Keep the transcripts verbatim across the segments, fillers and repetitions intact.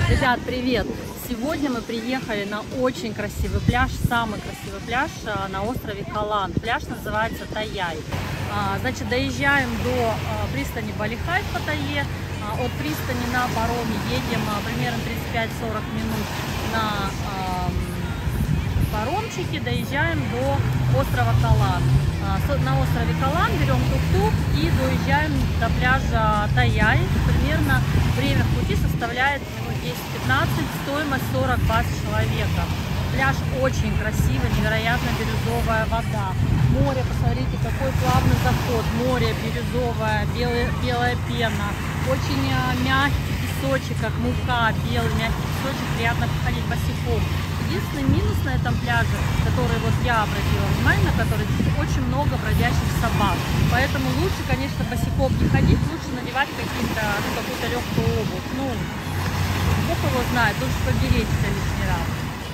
Ребят, привет! Сегодня мы приехали на очень красивый пляж, самый красивый пляж на острове Калан. Пляж называется Таяй. Значит, доезжаем до пристани Балихай в Паттайе. От пристани на пароме едем примерно тридцать пять-сорок минут на паромчике, доезжаем до острова Калан. На острове Калан берем тук-тук и доезжаем до пляжа Таяй. Примерно время в пути составляет десять-пятнадцать, стоимость сорок бат с человека. Пляж очень красивый, невероятно бирюзовая вода. Море, посмотрите, какой плавный заход. Море бирюзовое, белая, белая пена. Очень мягкий песочек, как мука, белый мягкий песочек, приятно ходить босиком. Единственный минус на этом пляже, который вот я обратила внимание, на который здесь очень много бродячих собак. Поэтому лучше, конечно, босиком не ходить, лучше надевать какие-то, ну, какую-то легкую обувь. Ну, Бог его знает, лучше поберечься лишний раз.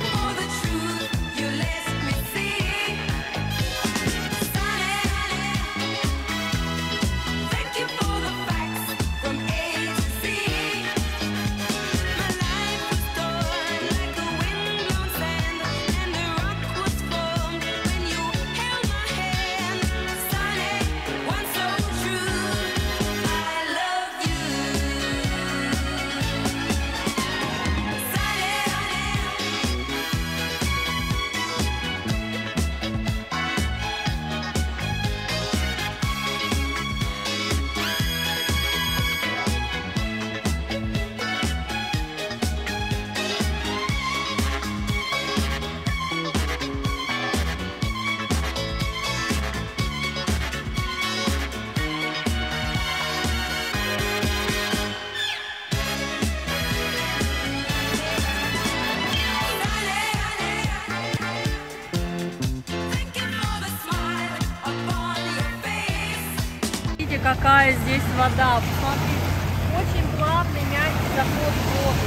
Какая здесь вода, посмотрите, очень плавный, мягкий заход в воду.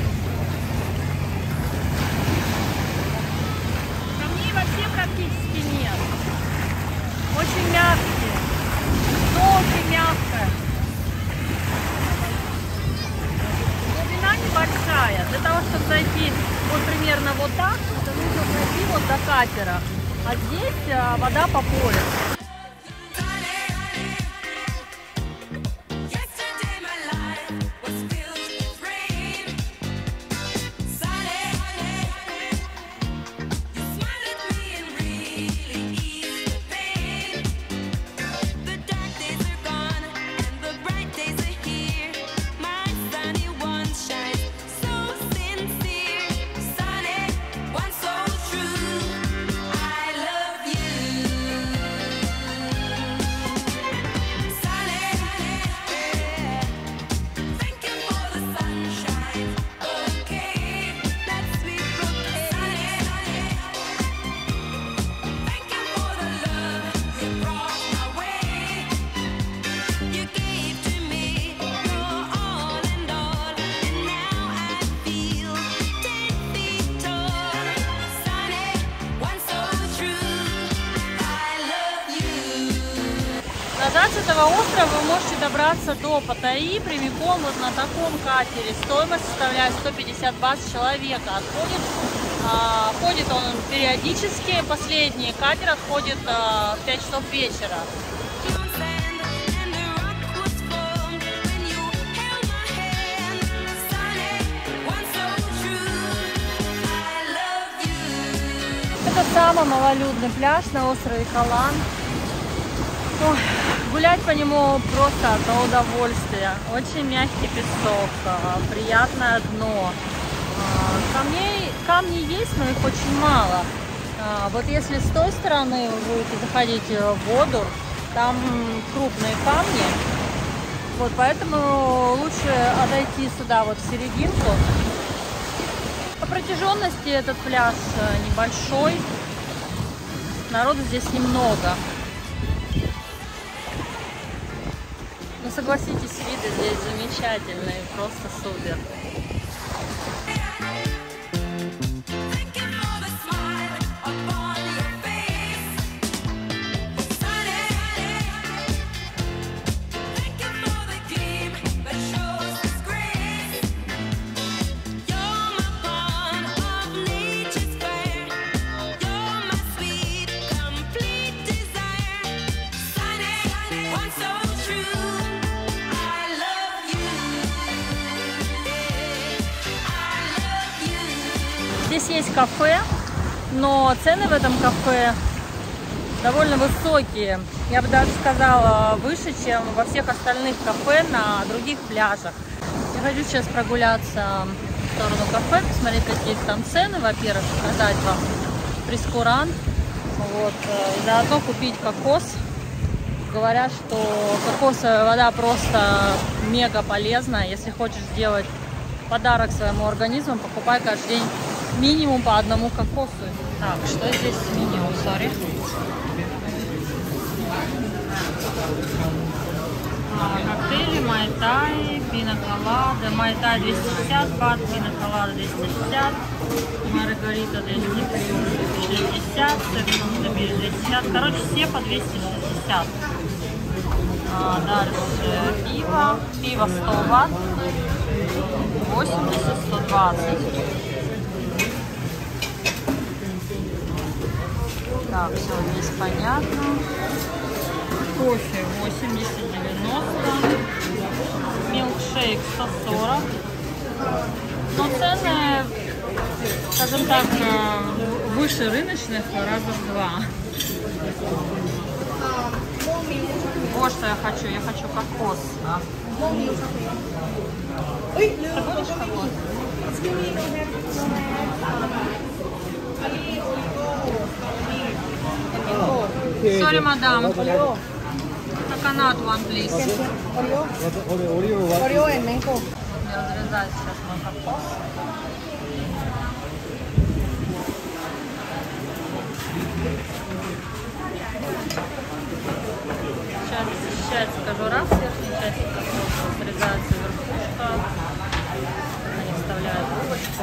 Камней вообще практически нет. Очень мягкие, но очень мягкая. Глубина небольшая. Для того, чтобы зайти вот примерно вот так, это нужно пройти вот до катера. А здесь а, вода по пояс. Назад с этого острова вы можете добраться до Паттайи прямиком вот на таком катере. Стоимость составляет сто пятьдесят бат с человека. Отходит, а, ходит он периодически. Последний катер отходит а, в пять часов вечера. Это самый малолюдный пляж на острове Калан. Ой, гулять по нему просто одно удовольствие. Очень мягкий песок, приятное дно. Камней, камни есть, но их очень мало. Вот если с той стороны вы будете заходить в воду, там крупные камни. Вот поэтому лучше отойти сюда, вот в серединку. По протяженности этот пляж небольшой. Народу здесь немного. Но согласитесь, виды здесь замечательные, просто супер. Здесь есть кафе, но цены в этом кафе довольно высокие. Я бы даже сказала, выше, чем во всех остальных кафе на других пляжах. Я хочу сейчас прогуляться в сторону кафе, посмотреть, какие там цены, во-первых, показать вам прейскурант, вот, и заодно купить кокос. Говорят, что кокосовая вода просто мега полезна. Если хочешь сделать подарок своему организму, покупай каждый день минимум по одному кокосу. Так, что здесь с меню? Сори. Коктейли, майтай, пина-колада. Майтай двести пятьдесят бат, пина-колада двести шестьдесят, маргарита двести шестьдесят, двести шестьдесят. Короче, все по двести шестьдесят. А, дальше пиво. Пиво сто бат, восемьдесят, сто двадцать. Так, все здесь понятно. Кофе восемьдесят, девяносто. Милкшейк сто сорок. Но цены, скажем так, выше рыночных раза в два. Вот что я хочу. Я хочу кокос. Ты будешь кокос? Sorry, madam. Coconut one, please. Oreo and mango. Не разрезать сейчас мой кокос. Сейчас очищается кожура с верхней части кокоса, срезается верхушка. Они вставляют трубочку.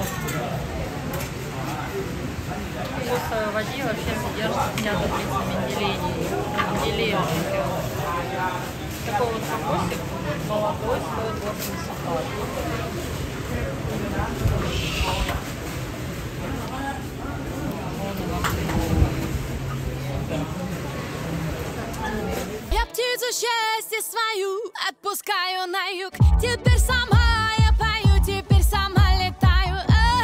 В кокосовой воде вообще содержится пятьдесят таблица Менделея. Менделея живет. Такой вот кокосик молодой стоит восемьдесят бат. Я птицу счастья свою отпускаю на юг. Теперь сама я пою, теперь сама летаю.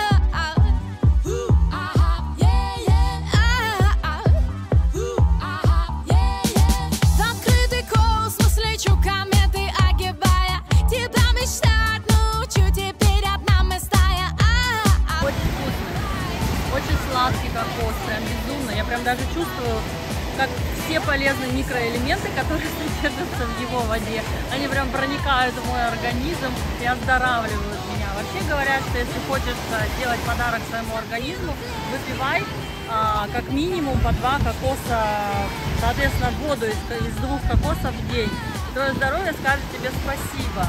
В открытый космос лечу, кометы огибая. Тебя мечтать научу, теперь одна мы стая. Очень вкусный, очень сладкий кокос, прям безумно. Я прям даже чувствую, как все полезные микроэлементы, которые содержатся в его воде, они прям проникают в мой организм и оздоравливают меня. Вообще говорят, что если хочешь сделать подарок своему организму, выпивай а, как минимум по два кокоса, соответственно, воду из, из двух кокосов в день. И твое здоровье скажет тебе спасибо.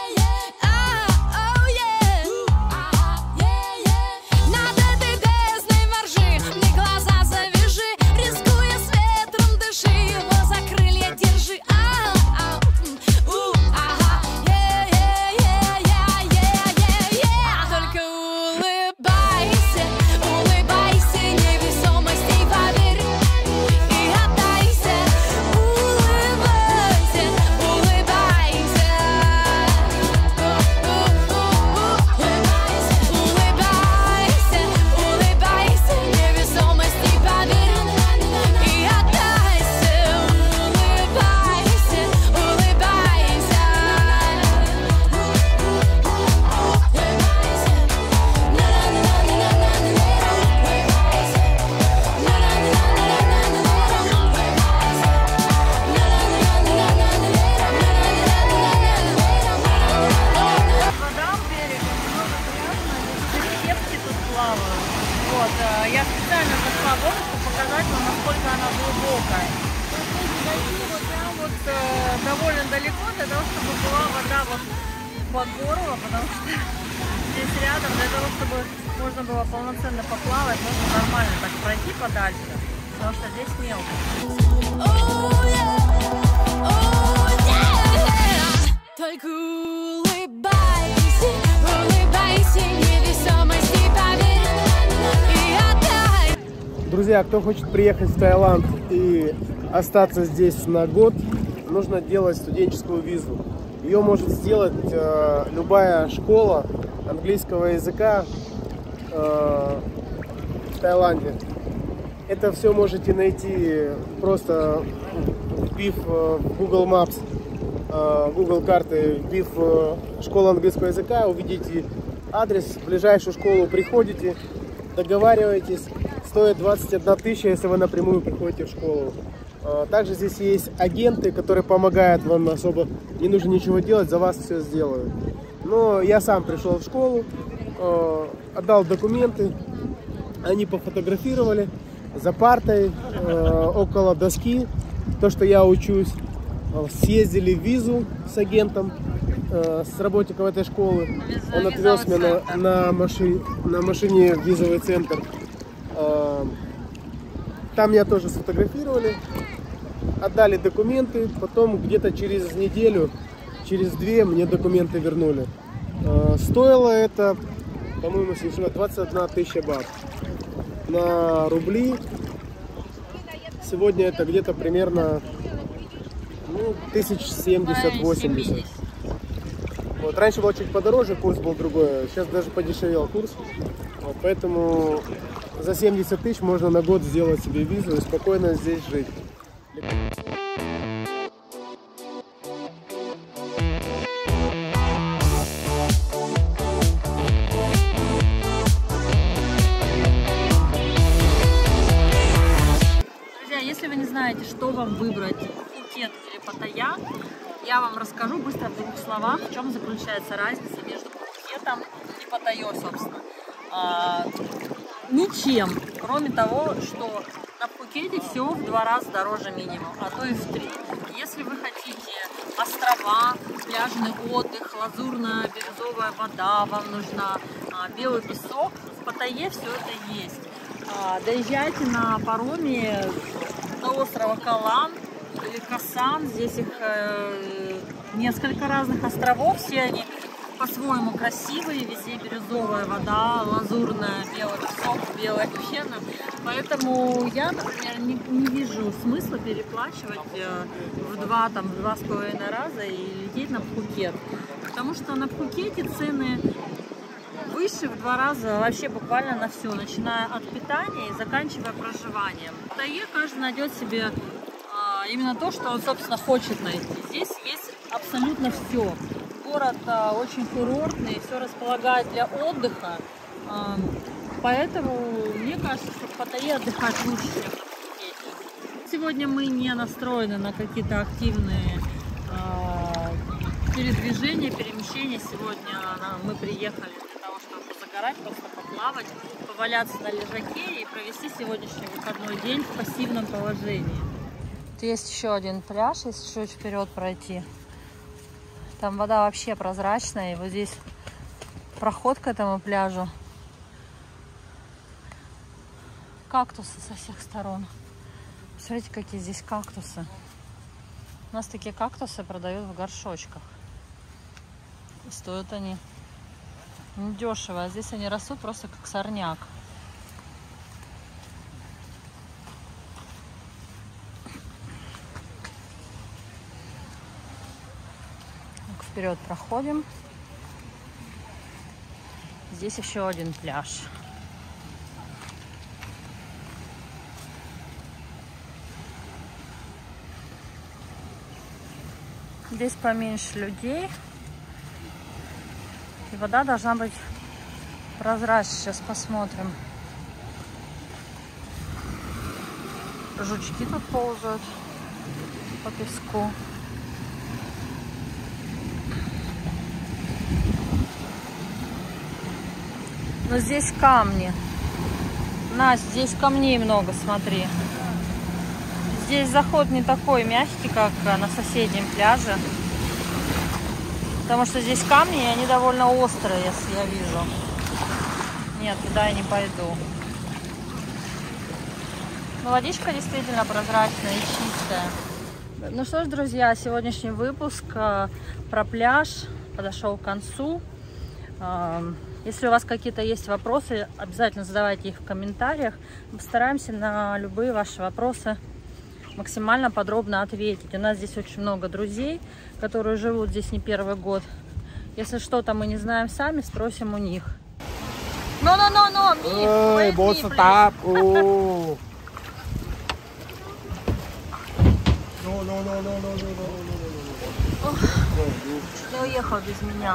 Вот, я специально зашла в воду, чтобы показать вам, насколько она глубокая. Тут нужно дойти вот прям вот э, довольно далеко, для того, чтобы была вода вот по горло, потому что здесь рядом, для того, чтобы можно было полноценно поплавать, нужно нормально так пройти подальше, потому что здесь мелко. Только улыбайся, улыбайся, невесомости поверь и отдай. Друзья, кто хочет приехать в Таиланд и остаться здесь на год, нужно делать студенческую визу. Ее может сделать э, любая школа английского языка э, в Таиланде. Это все можете найти, просто вбив в Google Maps, Google карты, вбив школу английского языка, увидите адрес, в ближайшую школу приходите, договариваетесь, стоит двадцать одна тысяча, если вы напрямую приходите в школу. Также здесь есть агенты, которые помогают вам, особо не нужно ничего делать, за вас все сделают. Но я сам пришел в школу, отдал документы, они пофотографировали за партой, около доски, то, что я учусь. Съездили в визу с агентом, с работником этой школы. Он отвез меня на, на, машине, на машине в визовый центр. Там меня тоже сфотографировали, отдали документы, потом где-то через неделю, через две мне документы вернули. Стоило это, по-моему, двадцать одна тысяча бат. На рубли сегодня это где-то примерно ну, тысяч семьдесят-восемьдесят. Вот, раньше было чуть подороже, курс был другой, сейчас даже подешевел курс. Вот, поэтому за семьдесят тысяч можно на год сделать себе визу и спокойно здесь жить. Если вы не знаете, что вам выбрать, Пхукет или Паттайя, я вам расскажу быстро в двух словах, в чем заключается разница между Пхукетом и Паттайей, собственно. А, ничем, кроме того, что на Пхукете все в два раза дороже минимум, а то и в три. Если вы хотите острова, пляжный отдых, лазурно-бирюзовая вода, вам нужна а, белый песок, в Паттайе все это есть. А, доезжайте на пароме до острова Калан или Касан. Здесь их э, несколько разных островов, все они по-своему красивые, везде бирюзовая вода, лазурная, белый песок, белая пена. Поэтому я, например, не, не вижу смысла переплачивать э, в два, там, в два с половиной раза и лететь на Пхукет. Потому что на Пхукете цены выше в два раза вообще буквально на все, начиная от питания и заканчивая проживанием. В Паттайе каждый найдет себе а, именно то, что он, собственно, хочет найти. Здесь есть абсолютно все. Город а, очень курортный, все располагает для отдыха. А, поэтому мне кажется, что в Паттайе отдыхать лучше, чем на Пхукете. Сегодня мы не настроены на какие-то активные а, передвижения, перемещения. Сегодня а, мы приехали чтобы загорать, просто поплавать, поваляться на лежаке и провести сегодняшний выходной день в пассивном положении. Есть еще один пляж, если чуть вперед пройти. Там вода вообще прозрачная, и вот здесь проход к этому пляжу. Кактусы со всех сторон. Смотрите, какие здесь кактусы. У нас такие кактусы продают в горшочках. И стоят они недешево, а здесь они растут просто как сорняк. Так, вперед проходим. Здесь еще один пляж. Здесь поменьше людей. И вода должна быть прозрачной. Сейчас посмотрим. Жучки тут ползают по песку. Но здесь камни. Настя, здесь камней много, смотри. Здесь заход не такой мягкий, как на соседнем пляже. Потому что здесь камни, и они довольно острые, если я вижу. Нет, туда я не пойду. Но водичка действительно прозрачная и чистая. Ну что ж, друзья, сегодняшний выпуск про пляж подошел к концу. Если у вас какие-то есть вопросы, обязательно задавайте их в комментариях. Мы постараемся на любые ваши вопросы максимально подробно ответить. У нас здесь очень много друзей, которые живут здесь не первый год. Если что-то мы не знаем сами, спросим у них. No, no, no, no, me. เอ้ย Wait โบ me, ส please. ตาร์ฟโอ้ no no no no no no no no Не уехал без меня.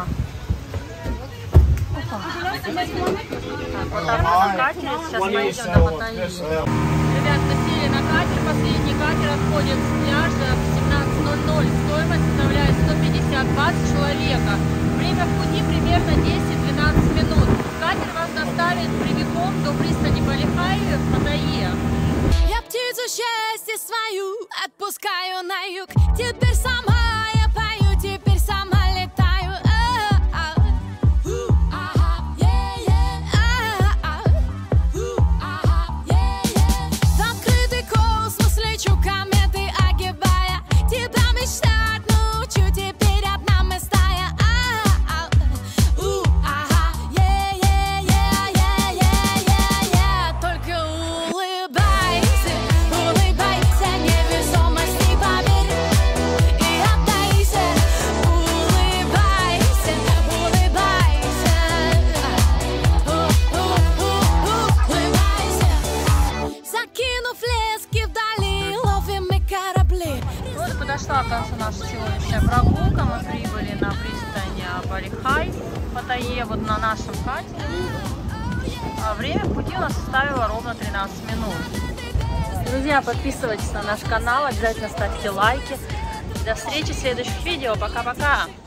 Опа. Так, вот так мы на катере, сейчас поедем до Паттайи. Ребята, сели на катер, последний катер отходит с пляжа в семнадцать ноль ноль. Стоимость составляет сто пятьдесят бат с человека. Время в пути примерно десять-двенадцать минут. Катер вас доставит прямиком до пристани Балихай в Паттайе. Я птицу счастья свою отпускаю на юг. Теперь сама я пою, теперь сама летаю. А-а-а. У-а-а. Е-е. А-а-а. У-а-а. Е-е. В открытый космос лечу, кометы огибая. Тебя мечтать научу, теперь одна мы стая. А-а-а. У-а-а. Е-е-е-е-е-е-е. Только улыбайся, улыбайся, невесомости поверь и отдайся. Улыбайся, улыбайся, улыбайся. Закинув лески вдали, ловим мы корабли. Вот и подошла к концу наша сегодняшняя прогулка. Мы прибыли на пристань Балихай в Паттайе, вот на нашем катере. А время в пути у нас составило ровно тринадцать минут. Друзья, подписывайтесь на наш канал, обязательно ставьте лайки. До встречи в следующих видео. Пока-пока!